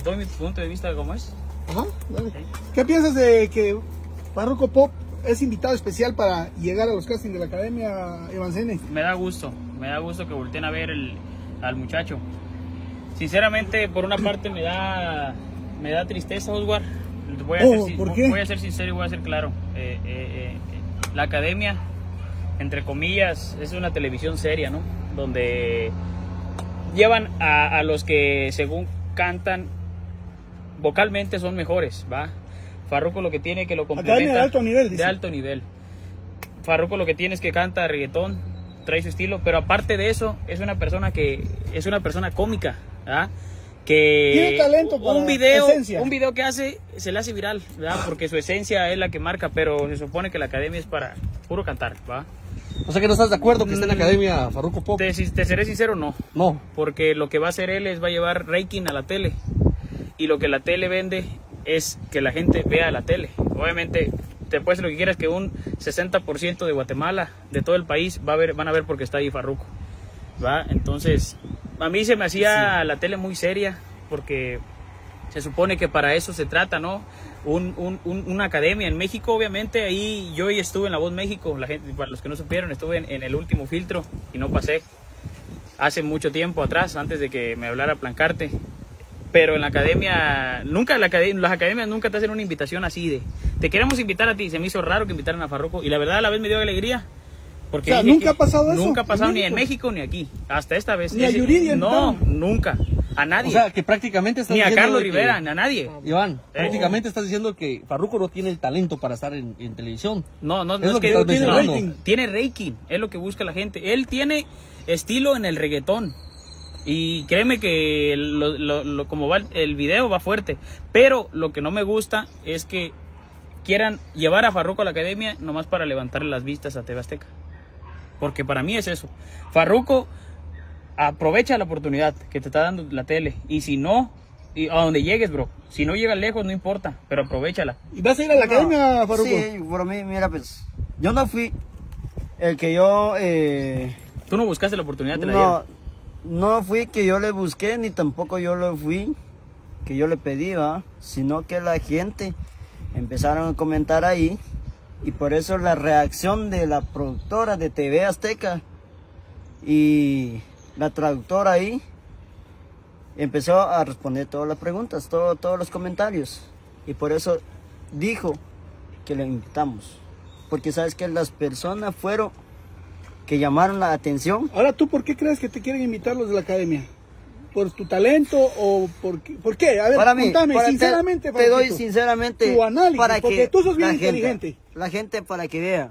doy mi punto de vista de cómo es. Ajá, dale. ¿Qué piensas de que Farruko Pop es invitado especial para llegar a los castings de la Academia Evancene? Me da gusto que volteen a ver al muchacho. Sinceramente, por una parte me da tristeza, Oswald. ¿Por qué? Voy a ser sincero y voy a ser claro. La Academia, entre comillas, es una televisión seria, ¿no? Donde llevan a los que según cantan vocalmente son mejores, ¿va? Farruko lo que tiene que lo complementa. Academia de alto nivel, dice. De alto nivel. Farruko lo que tiene es que canta reggaetón, trae su estilo, pero aparte de eso es una persona cómica, ¿verdad? Que tiene talento para un video que hace se le hace viral, ¿verdad? Porque su esencia es la que marca, pero se supone que la Academia es para puro cantar, ¿va? O sea que no estás de acuerdo que esté en la Academia Farruko Pop. Te seré sincero, no. No. Porque lo que va a hacer él es va a llevar rating a la tele. Y lo que la tele vende es que la gente vea la tele. Obviamente, te puedes lo que quieras, que un 60% de Guatemala, de todo el país, van a ver porque está ahí Farruko, ¿va? Entonces, a mí se me hacía la tele muy seria, porque se supone que para eso se trata, ¿no? Una academia en México, obviamente, ahí yo ya estuve en La Voz México, la gente, para los que no supieron, estuve en el último filtro y no pasé. Hace mucho tiempo atrás, antes de que me hablara Plancarte. Pero en la academia, las academias nunca te hacen una invitación así de, te queremos invitar a ti. Se me hizo raro que invitaran a Farruko y la verdad a la vez me dio alegría. Porque o sea, ¿nunca ha pasado eso? Nunca ha pasado ni en México ni aquí, hasta esta vez. Ni a Yuridia. No, nunca, a nadie. O sea, que prácticamente estás ni a diciendo Carlos que, Rivera, ni a nadie. Iván, prácticamente estás diciendo que Farruko no tiene el talento para estar en televisión. No Es es lo que estás tiene mencionando. rating. Tiene rating, es lo que busca la gente. Él tiene estilo en el reggaetón. Y créeme que como va el video va fuerte. Pero lo que no me gusta es que quieran llevar a Farruko a la Academia nomás para levantarle las vistas a TV Azteca. Porque para mí es eso. Farruko, aprovecha la oportunidad que te está dando la tele. Y si no, y a donde llegues, bro. Si no llegas lejos, no importa, pero aprovechala. ¿Y vas a ir a la Academia, Farruko? Sí, por mí, mira, pues, yo no fui el que yo... Tú no buscaste la oportunidad, te la dieron. No fui que yo le busqué, ni tampoco yo lo fui, que yo le pedí, ¿va? Sino que la gente empezaron a comentar ahí, y por eso la reacción de la productora de TV Azteca y la traductora ahí empezó a responder todas las preguntas, todos los comentarios, y por eso dijo que le invitamos, porque sabes que las personas fueron que llamaron la atención. Ahora, ¿tú por qué crees que te quieren invitar los de la Academia? ¿Por tu talento o por qué? ¿Por qué? A ver, Para mí, contame sinceramente. te doy sinceramente tu análisis, para porque que tú sos bien la inteligente. La gente para que vea.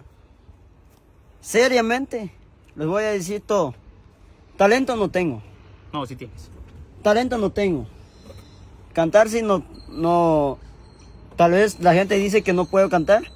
Seriamente, les voy a decir todo. Talento no tengo. No, sí tienes. Talento no tengo. Cantar si no, tal vez la gente dice que no puedo cantar.